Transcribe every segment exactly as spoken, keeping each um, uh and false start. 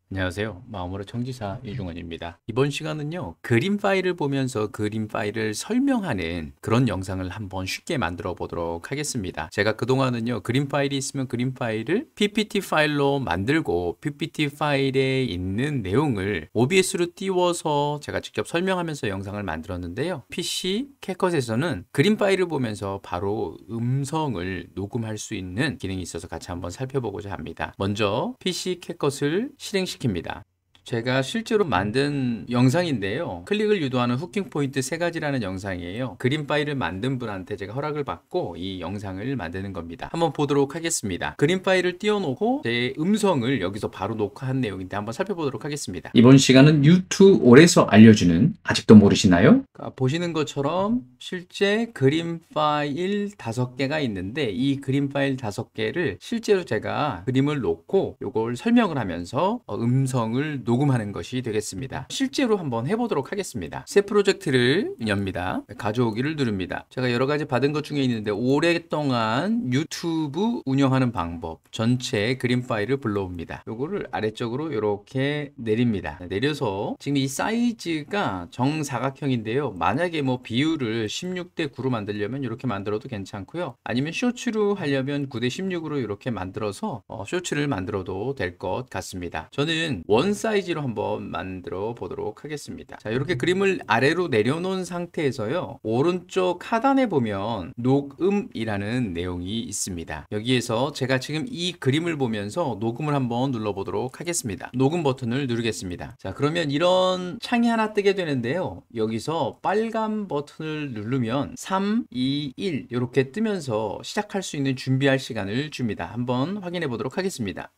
안녕하세요. 마음으로 청지사 이중원입니다. 이번 시간은요, 그림 파일을 보면서 그림 파일을 설명하는 그런 영상을 한번 쉽게 만들어 보도록 하겠습니다. 제가 그동안은요, 그림 파일이 있으면 그림 파일을 피피티 파일로 만들고 피피티 파일에 있는 내용을 오비에스로 띄워서 제가 직접 설명하면서 영상을 만들었는데요. 피씨 캡컷에서는 그림 파일을 보면서 바로 음성을 녹음할 수 있는 기능이 있어서 같이 한번 살펴보고자 합니다. 먼저 피씨 캡컷을 실행시킵니다. 제가 실제로 만든 영상인데요. 클릭을 유도하는 후킹 포인트 세 가지라는 영상이에요. 그림 파일을 만든 분한테 제가 허락을 받고 이 영상을 만드는 겁니다. 한번 보도록 하겠습니다. 그림 파일을 띄워놓고 제 음성을 여기서 바로 녹화한 내용인데 한번 살펴보도록 하겠습니다. 이번 시간은 유튜브에서 알려주는, 아직도 모르시나요? 보시는 것처럼 실제 그림 파일 다섯 개가 있는데 이 그림 파일 다섯 개를 실제로 제가 그림을 놓고 이걸 설명을 하면서 음성을 녹 녹음하는 것이 되겠습니다. 실제로 한번 해보도록 하겠습니다. 새 프로젝트를 엽니다. 가져오기를 누릅니다. 제가 여러 가지 받은 것 중에 있는데 오랫동안 유튜브 운영하는 방법 전체 그림 파일을 불러옵니다. 요거를 아래쪽으로 이렇게 내립니다. 내려서 지금 이 사이즈가 정사각형인데요. 만약에 뭐 비율을 십육 대 구로 만들려면 이렇게 만들어도 괜찮고요. 아니면 쇼츠로 하려면 구 대 십육으로 이렇게 만들어서 어, 쇼츠를 만들어도 될 것 같습니다. 저는 원 사이즈 로 한번 만들어 보도록 하겠습니다. 자, 이렇게 그림을 아래로 내려놓은 상태에서요, 오른쪽 하단에 보면 녹음이라는 내용이 있습니다. 여기에서 제가 지금 이 그림을 보면서 녹음을 한번 눌러 보도록 하겠습니다. 녹음 버튼을 누르겠습니다. 자, 그러면 이런 창이 하나 뜨게 되는데요. 여기서 빨간 버튼을 누르면 삼, 이, 일 이렇게 뜨면서 시작할 수 있는 준비할 시간을 줍니다. 한번 확인해 보도록 하겠습니다.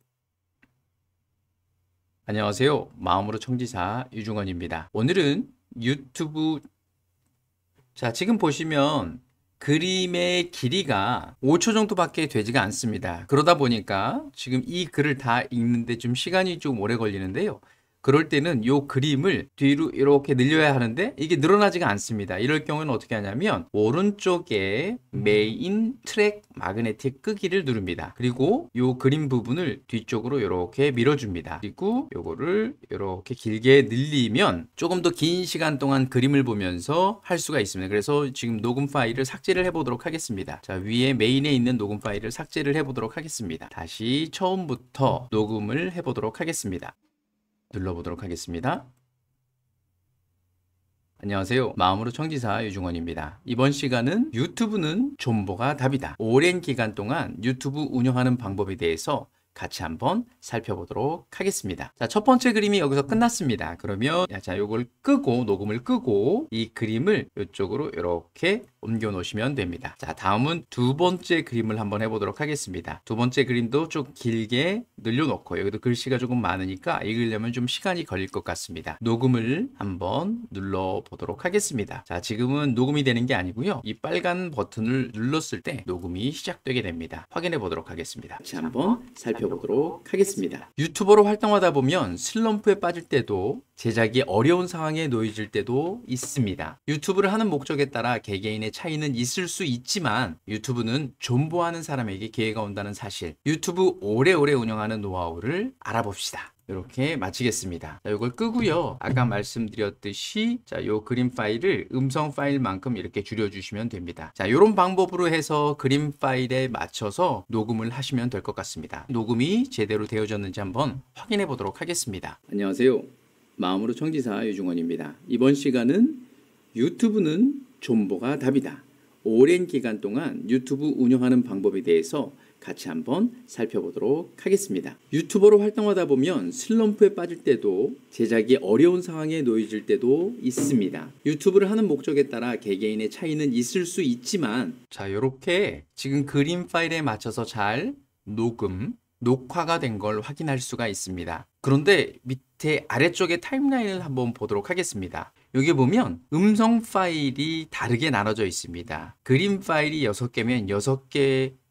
안녕하세요. 마음으로 청지사 유중원입니다. 오늘은 유튜브, 자, 지금 보시면 그림의 길이가 오 초 정도밖에 되지가 않습니다. 그러다 보니까 지금 이 글을 다 읽는데 좀 시간이 좀 오래 걸리는데요. 그럴 때는 이 그림을 뒤로 이렇게 늘려야 하는데 이게 늘어나지가 않습니다. 이럴 경우는 어떻게 하냐면 오른쪽에 메인 트랙 마그네틱 끄기를 누릅니다. 그리고 이 그림 부분을 뒤쪽으로 이렇게 밀어줍니다. 그리고 이거를 이렇게 길게 늘리면 조금 더 긴 시간 동안 그림을 보면서 할 수가 있습니다. 그래서 지금 녹음 파일을 삭제를 해보도록 하겠습니다. 자, 위에 메인에 있는 녹음 파일을 삭제를 해보도록 하겠습니다. 다시 처음부터 녹음을 해보도록 하겠습니다. 눌러보도록 하겠습니다. 안녕하세요. 마음으로 청지사 유중원입니다. 이번 시간은 유튜브는 존버가 답이다. 오랜 기간 동안 유튜브 운영하는 방법에 대해서 같이 한번 살펴보도록 하겠습니다. 자, 첫 번째 그림이 여기서 끝났습니다. 그러면 자, 요걸 끄고 녹음을 끄고 이 그림을 이쪽으로 이렇게 옮겨 놓으시면 됩니다. 자, 다음은 두 번째 그림을 한번 해보도록 하겠습니다. 두 번째 그림도 좀 길게 늘려놓고 여기도 글씨가 조금 많으니까 읽으려면 좀 시간이 걸릴 것 같습니다. 녹음을 한번 눌러보도록 하겠습니다. 자, 지금은 녹음이 되는 게 아니고요. 이 빨간 버튼을 눌렀을 때 녹음이 시작되게 됩니다. 확인해 보도록 하겠습니다. 같이 한번 살펴보도록 하겠습니다. 유튜버로 활동하다 보면 슬럼프에 빠질 때도 제작이 어려운 상황에 놓여질 때도 있습니다. 유튜브를 하는 목적에 따라 개개인의 차이는 있을 수 있지만 유튜브는 존버하는 사람에게 기회가 온다는 사실, 유튜브 오래오래 운영하는 노하우를 알아봅시다. 이렇게 마치겠습니다. 자, 이걸 끄고요. 아까 말씀드렸듯이 자, 요 그림 파일을 음성 파일만큼 이렇게 줄여주시면 됩니다. 자, 이런 방법으로 해서 그림 파일에 맞춰서 녹음을 하시면 될 것 같습니다. 녹음이 제대로 되어졌는지 한번 확인해 보도록 하겠습니다. 안녕하세요. 마음으로 청지사 유중원입니다. 이번 시간은 유튜브는 존버가 답이다. 오랜 기간 동안 유튜브 운영하는 방법에 대해서 같이 한번 살펴보도록 하겠습니다. 유튜버로 활동하다 보면 슬럼프에 빠질 때도 제작이 어려운 상황에 놓여질 때도 있습니다. 유튜브를 하는 목적에 따라 개개인의 차이는 있을 수 있지만 자, 이렇게 지금 그림 파일에 맞춰서 잘 녹음, 녹화가 된 걸 확인할 수가 있습니다. 그런데 밑에 아래쪽에 타임라인을 한번 보도록 하겠습니다. 여기 보면 음성 파일이 다르게 나눠져 있습니다. 그림 파일이 여섯 개면 여섯 개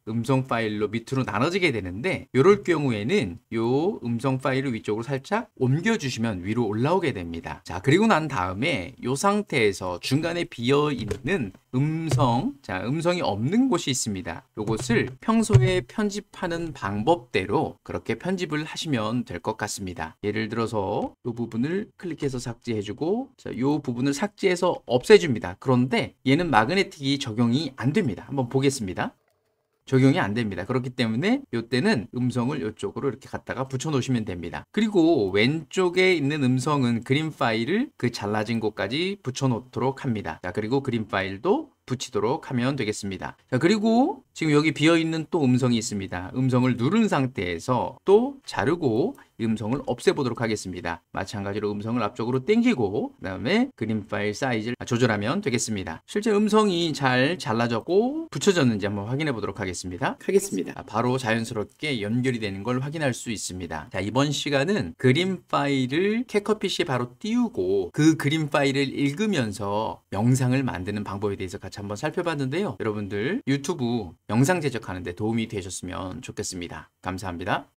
음성 파일로 밑으로 나눠지게 되는데 이럴 경우에는 요 음성 파일을 위쪽으로 살짝 옮겨주시면 위로 올라오게 됩니다. 자, 그리고 난 다음에 이 상태에서 중간에 비어있는 음성, 자, 음성이 없는 곳이 있습니다. 이것을 평소에 편집하는 방법대로 그렇게 편집을 하시면 될 것 같습니다. 예를 들어서 이 부분을 클릭해서 삭제해주고, 자, 이 부분을 삭제해서 없애줍니다. 그런데 얘는 마그네틱이 적용이 안 됩니다. 한번 보겠습니다. 적용이 안 됩니다. 그렇기 때문에 이때는 음성을 이쪽으로 이렇게 갖다가 붙여 놓으시면 됩니다. 그리고 왼쪽에 있는 음성은 그림 파일을 그 잘라진 곳까지 붙여 놓도록 합니다. 자, 그리고 그림 파일도 붙이도록 하면 되겠습니다. 자, 그리고 지금 여기 비어있는 또 음성이 있습니다. 음성을 누른 상태에서 또 자르고 이 음성을 없애보도록 하겠습니다. 마찬가지로 음성을 앞쪽으로 당기고 그 다음에 그림 파일 사이즈를 조절하면 되겠습니다. 실제 음성이 잘 잘라졌고 붙여졌는지 한번 확인해 보도록 하겠습니다. 하겠습니다. 바로 자연스럽게 연결이 되는 걸 확인할 수 있습니다. 자, 이번 시간은 그림 파일을 캣컷피씨에 바로 띄우고 그 그림 파일을 읽으면서 영상을 만드는 방법에 대해서 같이 한번 살펴봤는데요. 여러분들 유튜브 영상 제작하는 데 도움이 되셨으면 좋겠습니다. 감사합니다.